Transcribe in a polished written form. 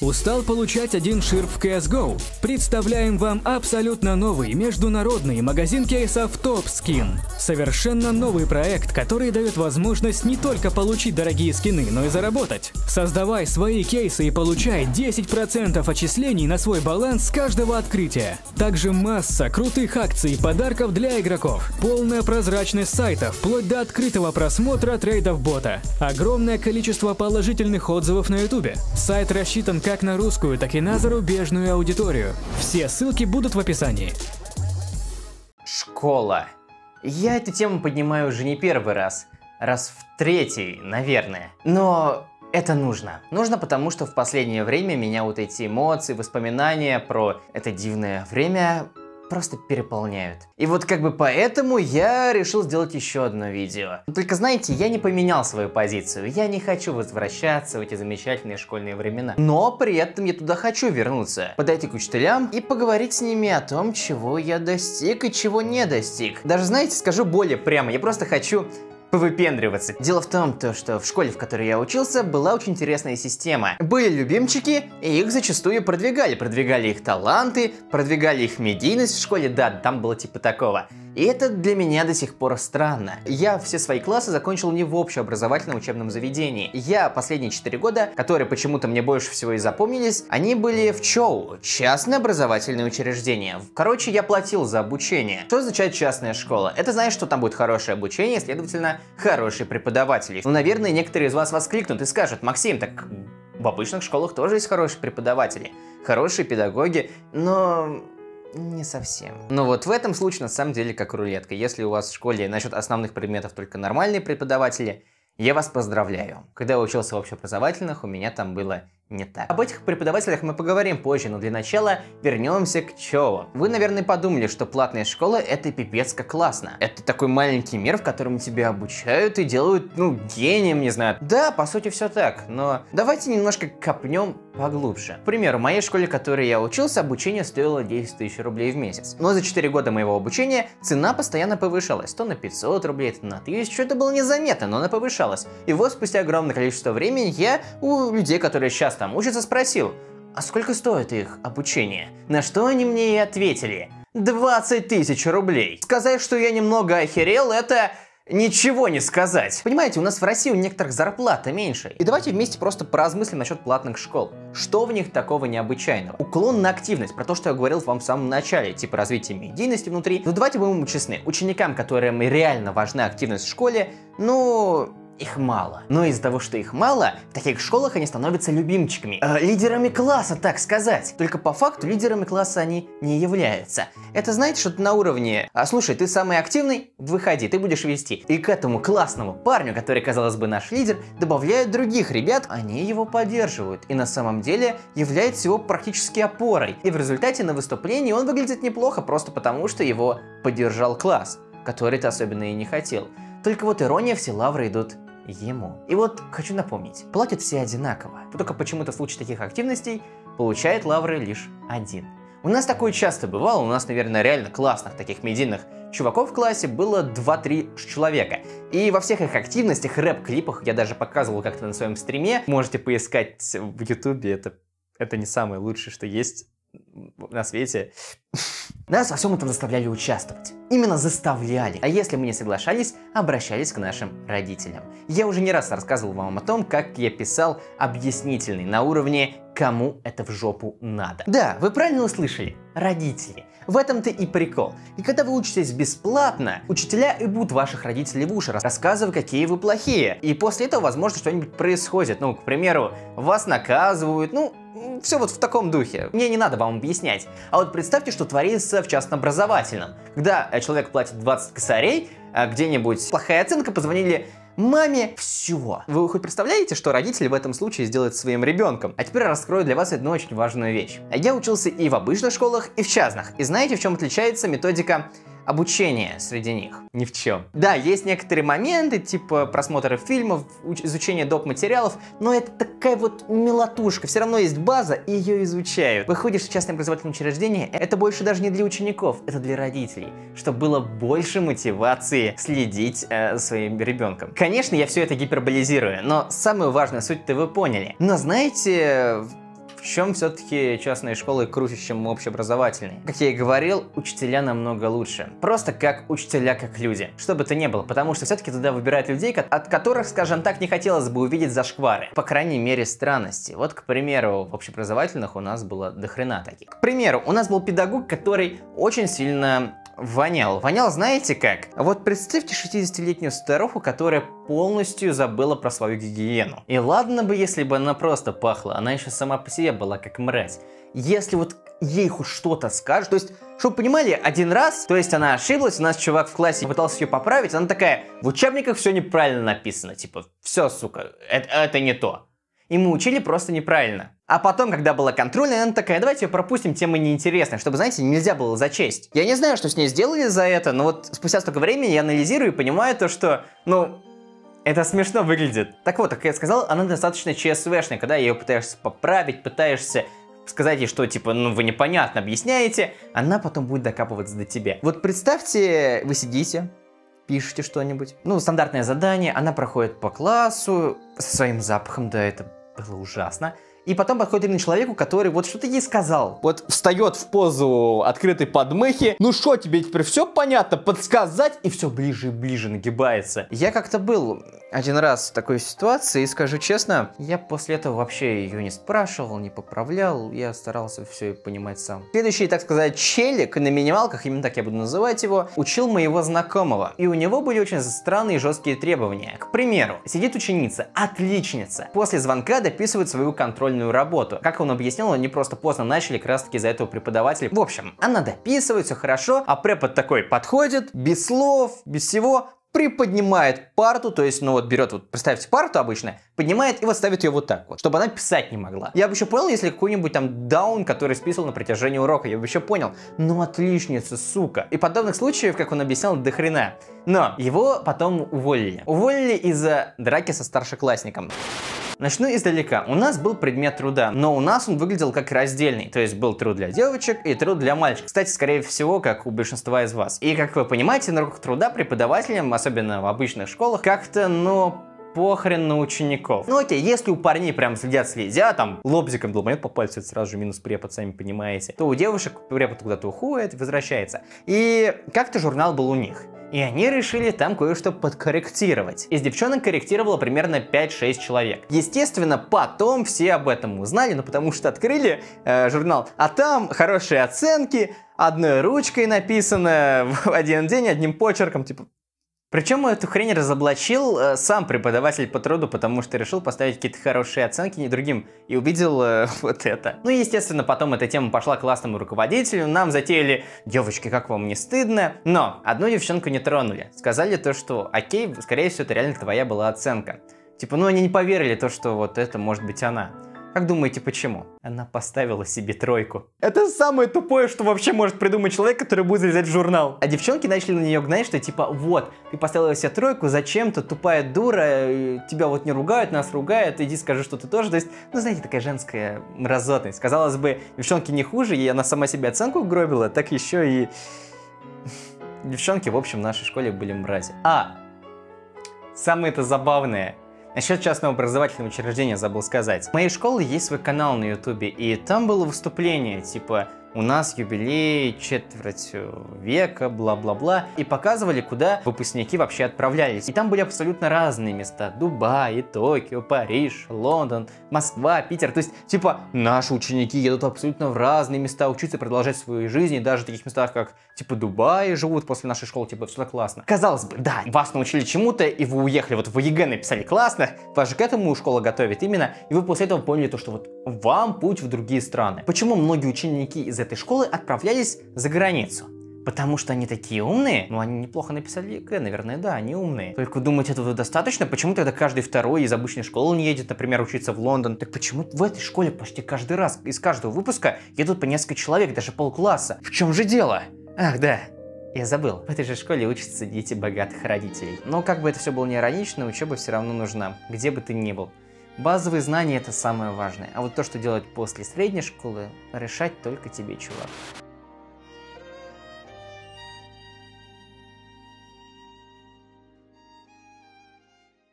Устал получать один ширп в CSGO? Представляем вам абсолютно новый международный магазин кейсов Top Skin. Совершенно новый проект, который дает возможность не только получить дорогие скины, но и заработать. Создавай свои кейсы и получай 10% отчислений на свой баланс с каждого открытия. Также масса крутых акций и подарков для игроков. Полная прозрачность сайта, вплоть до открытого просмотра трейдов бота. Огромное количество положительных отзывов на YouTube. Сайт рассчитан как на русскую, так и на зарубежную аудиторию. Все ссылки будут в описании. Школа. Я эту тему поднимаю уже не первый раз. Раз в третий, наверное. Но это нужно. Нужно, потому что в последнее время меня вот эти эмоции, воспоминания про это дивное время просто переполняют. И вот как бы поэтому я решил сделать еще одно видео. Только знаете, я не поменял свою позицию. Я не хочу возвращаться в эти замечательные школьные времена. Но при этом я туда хочу вернуться. Подойти к учителям и поговорить с ними о том, чего я достиг и чего не достиг. Даже, знаете, скажу более прямо. Я просто хочу повыпендриваться. Дело в том, что в школе, в которой я учился, была очень интересная система. Были любимчики, и их зачастую продвигали. Продвигали их таланты, продвигали их медийность в школе. Да, там было типа такого. И это для меня до сих пор странно. Я все свои классы закончил не в общеобразовательном учебном заведении. Я последние 4 года, которые почему-то мне больше всего и запомнились, они были в ЧОУ, частное образовательное учреждение. Короче, я платил за обучение. Что означает частная школа? Это значит, что там будет хорошее обучение, следовательно, хорошие преподаватели. Ну, наверное, некоторые из вас воскликнут и скажут: Максим, так в обычных школах тоже есть хорошие преподаватели, хорошие педагоги, но не совсем. Но вот в этом случае на самом деле как рулетка. Если у вас в школе насчет основных предметов только нормальные преподаватели, я вас поздравляю. Когда я учился в общеобразовательных, у меня там было не так. Об этих преподавателях мы поговорим позже, но для начала вернемся к ЧОУ. Вы, наверное, подумали, что платная школа — это пипец как классно. Это такой маленький мир, в котором тебя обучают и делают, ну, гением, не знаю. Да, по сути, все так, но давайте немножко копнем поглубже. К примеру, в моей школе, в которой я учился, обучение стоило 10 тысяч рублей в месяц. Но за 4 года моего обучения цена постоянно повышалась. То на 500 рублей, то на 1000. Это было незаметно, но она повышалась. И вот спустя огромное количество времени я у людей, которые сейчас там учатся, спросил: а сколько стоит их обучение? На что они мне и ответили: 20 тысяч рублей. Сказать, что я немного охерел, это ничего не сказать. Понимаете, у нас в России у некоторых зарплата меньше. И давайте вместе просто поразмыслим насчет платных школ. Что в них такого необычайного? Уклон на активность, про то, что я говорил вам в самом начале, типа развития медийности внутри. Но давайте будем честны, ученикам, которым реально важна активность в школе, ну, их мало. Но из-за того, что их мало, в таких школах они становятся любимчиками. Лидерами класса, так сказать. Только по факту лидерами класса они не являются. Это, знаете, что-то на уровне: слушай, ты самый активный, выходи, ты будешь вести. И к этому классному парню, который, казалось бы, наш лидер, добавляют других ребят, они его поддерживают. И на самом деле являются его практически опорой. И в результате на выступлении он выглядит неплохо, просто потому что его поддержал класс, который-то особенно и не хотел. Только вот ирония, все лавры идут ему. И вот хочу напомнить, платят все одинаково. Только почему-то в случае таких активностей получает лавры лишь один. У нас такое часто бывало, у нас, наверное, реально классных таких медийных чуваков в классе было 2-3 человека. И во всех их активностях, рэп-клипах, я даже показывал как-то на своем стриме, можете поискать в ютубе, это не самое лучшее, что есть на свете. Нас во всем этом заставляли участвовать. Именно заставляли. А если мы не соглашались, обращались к нашим родителям. Я уже не раз рассказывал вам о том, как я писал объяснительный на уровне «кому это в жопу надо». Да, вы правильно услышали. Родители. В этом-то и прикол. И когда вы учитесь бесплатно, учителя и будут ваших родителей в уши, рассказывая, какие вы плохие. И после этого, возможно, что-нибудь происходит. Ну, к примеру, вас наказывают, ну, все вот в таком духе. Мне не надо вам объяснять. А вот представьте, что творится в частнообразовательном. Когда человек платит 20 косарей, а где-нибудь плохая оценка, позвонили маме, все. Вы хоть представляете, что родители в этом случае сделают своим ребенком? А теперь раскрою для вас одну очень важную вещь. Я учился и в обычных школах, и в частных. И знаете, в чем отличается методика обучения среди них? Ни в чем. Да, есть некоторые моменты, типа просмотра фильмов, изучения доп. Материалов, но это такая вот мелотушка. Все равно есть база, и ее изучают. Выходишь в частное образовательное учреждение, это больше даже не для учеников, это для родителей, чтобы было больше мотивации следить за своим ребенком. Конечно, я все это гиперболизирую, но самую важную суть-то вы поняли. Но знаете, в В чем все-таки частные школы круче, чем общеобразовательные? Как я и говорил, учителя намного лучше. Просто как учителя, как люди. Что бы то ни было, потому что все-таки туда выбирают людей, от которых, скажем так, не хотелось бы увидеть зашквары. По крайней мере, странности. Вот, к примеру, в общеобразовательных у нас было дохрена таких. К примеру, у нас был педагог, который очень сильно вонял. Вонял, знаете как? Вот представьте 60-летнюю старуху, которая полностью забыла про свою гигиену. И ладно бы, если бы она просто пахла, она еще сама по себе была как мразь. Если вот ей хоть что-то скажут, то есть, чтобы вы понимали, один раз, то есть она ошиблась, у нас чувак в классе пытался ее поправить, она такая, в учебниках все неправильно написано, типа, все, сука, это не то. И мы учили просто неправильно. А потом, когда была контрольная, она такая, давайте ее пропустим, тема неинтересная, чтобы, знаете, нельзя было зачесть. Я не знаю, что с ней сделали за это, но вот спустя столько времени я анализирую и понимаю то, что, это смешно выглядит. Так вот, как я сказал, она достаточно ЧСВшная, когда ее пытаешься поправить, пытаешься сказать ей, что типа, вы непонятно объясняете, она потом будет докапываться до тебя. Вот представьте, вы сидите, пишете что-нибудь, стандартное задание, она проходит по классу со своим запахом, да, это было ужасно. И потом подходит именно человеку, который вот что-то ей сказал. Вот встает в позу открытой подмыхи. Ну что, тебе теперь все понятно? Подсказать? И все ближе и ближе нагибается. Я как-то был один раз в такой ситуации, и скажу честно, я после этого вообще ее не спрашивал, не поправлял. Я старался все понимать сам. Следующий, так сказать, челик на минималках, именно так я буду называть его, учил моего знакомого. И у него были очень странные и жесткие требования. К примеру, сидит ученица, отличница. После звонка дописывает свою контрольную работу. Как он объяснил, они просто поздно начали, как раз таки из-за этого преподавателя. В общем, она дописывает, все хорошо, а препод такой подходит, без слов, без всего, приподнимает парту, то есть, берет, представьте, парту обычно, поднимает и вот ставит ее вот так вот, чтобы она писать не могла. Я бы еще понял, если какой-нибудь там даун, который списывал на протяжении урока, я бы еще понял. Отличница, сука. И подобных случаев, как он объяснял, до хрена. Но его потом уволили. Уволили из-за драки со старшеклассником. Начну издалека. У нас был предмет труда, но у нас он выглядел как раздельный. То есть был труд для девочек и труд для мальчиков. Кстати, скорее всего, как у большинства из вас. И как вы понимаете, на уроках труда преподавателям, особенно в обычных школах, как-то, похрен на учеников. Окей, если у парней прям следят, там лобзиком долбанет по пальцу, это сразу же минус препод, сами понимаете, то у девушек препод куда-то уходит, возвращается. И как-то журнал был у них. И они решили там кое-что подкорректировать. Из девчонок корректировало примерно 5-6 человек. Естественно, потом все об этом узнали, потому что открыли журнал, а там хорошие оценки, одной ручкой написано в один день, одним почерком, типа. Причем эту хрень разоблачил сам преподаватель по труду, потому что решил поставить какие-то хорошие оценки не другим и увидел вот это. Естественно, потом эта тема пошла к классному руководителю, нам затеяли, девочки, как вам не стыдно? Но одну девчонку не тронули. Сказали то, что окей, скорее всего, это реально твоя была оценка. Типа, они не поверили то, что вот это может быть она. Как думаете, почему? Она поставила себе 3. Это самое тупое, что вообще может придумать человек, который будет залезать в журнал. А девчонки начали на нее гнать, что типа, вот, ты поставила себе 3, зачем-то, тупая дура, тебя вот не ругают, нас ругают, иди скажи, что ты тоже. То есть, знаете, такая женская мразотность. Казалось бы, девчонки не хуже, и она сама себе оценку угробила, так еще и... Девчонки, в общем, в нашей школе были мрази. Самое-то забавное. Насчет частного образовательного учреждения забыл сказать. У моей школы есть свой канал на ютубе, и там было выступление, типа, у нас юбилей, четверть века, бла-бла-бла. И показывали, куда выпускники вообще отправлялись. И там были абсолютно разные места. Дубай, Токио, Париж, Лондон, Москва, Питер. То есть, типа, наши ученики едут абсолютно в разные места учиться, продолжать свою жизнь. И даже в таких местах, как, типа, Дубай живут после нашей школы. Типа, все классно. Казалось бы, да, вас научили чему-то, и вы уехали, вот в ЕГЭ написали классно. Вас же к этому школа готовит именно. И вы после этого поняли то, что вот вам путь в другие страны. Почему многие ученики из этой школы отправлялись за границу? Потому что они такие умные? Они неплохо написали ЕГЭ, наверное, да, они умные. Только думать этого достаточно? Почему тогда каждый второй из обычной школы не едет, например, учиться в Лондон? Так почему в этой школе почти каждый раз из каждого выпуска едут по несколько человек, даже полкласса? В чем же дело? Ах, да. Я забыл, в этой же школе учатся дети богатых родителей. Но как бы это все было не иронично, учеба все равно нужна, где бы ты ни был. Базовые знания — это самое важное, а вот то, что делать после средней школы, решать только тебе, чувак.